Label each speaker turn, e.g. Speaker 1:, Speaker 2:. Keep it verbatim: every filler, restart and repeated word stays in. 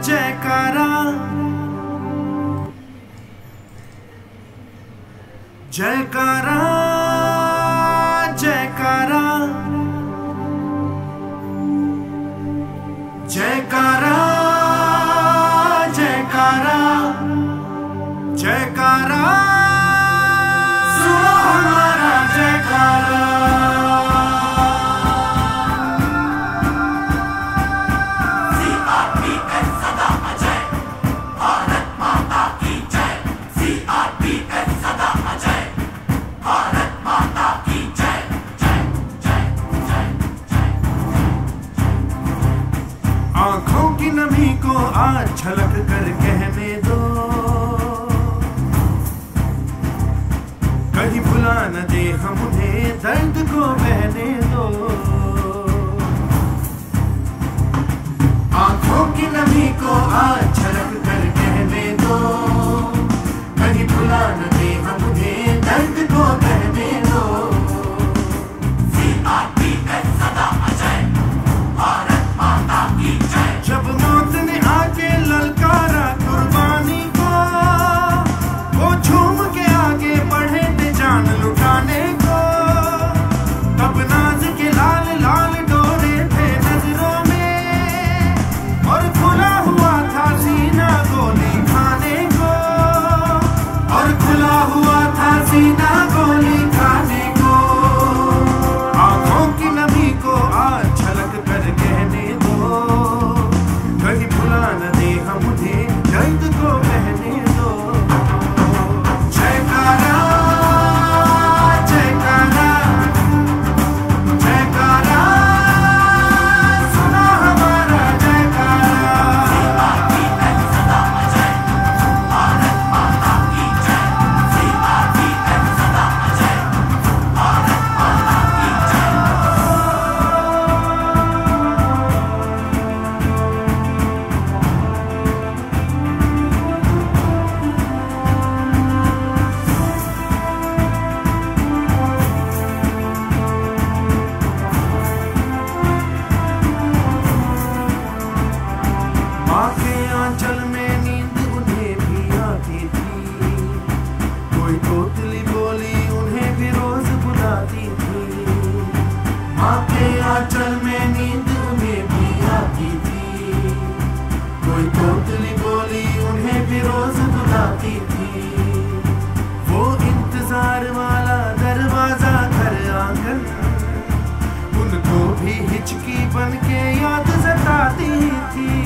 Speaker 1: जयकारा जयकारा जयकारा जयकारा जयकारा जयकारा सुनो हमारा जयकारा।
Speaker 2: सी आर पी एफ सदा अजय, भारत माता की जय। सी आर पी एफ सदा अजय, भारत माता की जय जय जय जय जय।
Speaker 1: आंखों की नमी को आज झलक कर कहने दो, कहीं भुला न दे हम उन्हें, दर्द को बहने दो। आंखों की नमी को आज झलक कर कहने दो, कहीं भुला न दे हम उन्हें, दर्द को बहने दो।
Speaker 2: सी आर पी एफ सदा अजय, भारत माता की जय।
Speaker 1: जब मौत ने आके ललकारा कुर्बानी को, वो झूम के आगे बढ़े थे जान लुटाने को। तब नाज के लाल लाल डोरे थे नजरों में, और खुला हुआ था सीना गोली खाने को, और खुला हुआ था सीना गोली खाने को। आंखों की नमी को आज झलक कर कहने दो, कहीं भुला न दे हम उन्हें, दर्द को बहने दो। जयकारा जयकारा जयकारा सुना हमारा जयकारा।
Speaker 2: सी आर पी एफ सदा अजय, भारत माता की जय। सी आर पी एफ सदा अजय, भारत माता की जय।
Speaker 1: माँ के आंचल में नींद उन्हें भी आती थी, कोई तोतली बोली उन्हें भी रोज बुलाती थी। माँ के आंचल में नींद उन्हें भी आती थी, कोई तोतली बोली उन्हें भी रोज बुलाती थी। वो इंतजार वाला दरवाजा घर आंगन, उनको भी हिचकी बन के याद सताती थी।